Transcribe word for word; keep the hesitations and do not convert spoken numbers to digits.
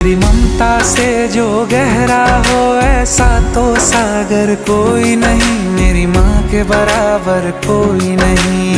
तेरी ममता से जो गहरा हो ऐसा तो सागर कोई नहीं, मेरी माँ के बराबर कोई नहीं।